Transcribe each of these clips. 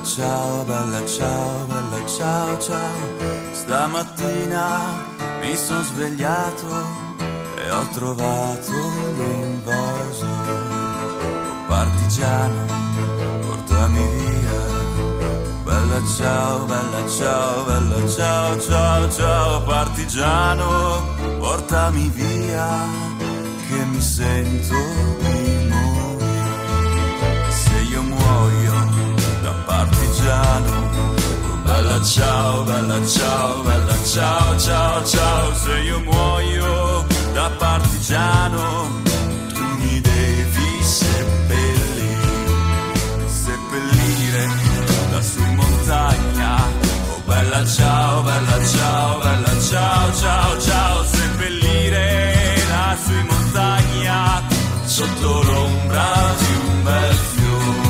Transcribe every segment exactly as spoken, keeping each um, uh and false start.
ciao, bella ciao, bella ciao, ciao. Stamattina mi sono svegliato e ho trovato l'invaso. Oh partigiano, portami via. Bella ciao, bella ciao, bella ciao, ciao, ciao. Partigiano, portami via, che mi sento di morire. Se io muoio da partigiano, oh bella ciao, bella ciao, bella ciao, ciao, ciao. Se io muoio da partigiano, tu mi devi seppellire, seppellire lassù in montagna. Oh bella ciao, bella ciao, bella ciao, ciao, ciao. Seppellire lassù in montagna, sotto l'ombra di un bel fiore.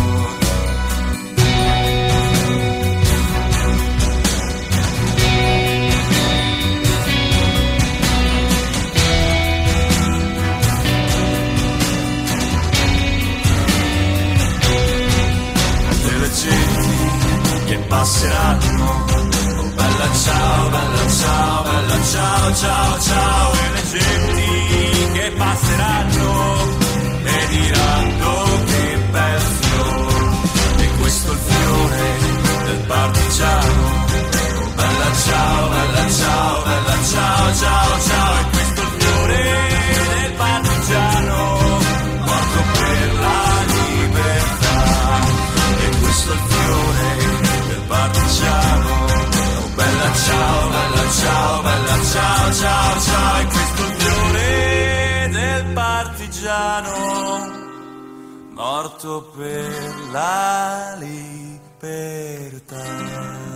Che passeranno, oh bella ciao, bella ciao, bella ciao, ciao, ciao. E le genti che passeranno e diranno che bel fiore. E questo è il fiore del partigiano. Oh bella ciao, bella ciao, bella ciao, ciao, ciao. E questo è il fiore del partigiano, morto per la libertà. E questo è il fiore partigiano. Oh bella ciao, bella ciao, bella ciao, ciao, ciao. E questo è il fiore del partigiano, morto per la libertà.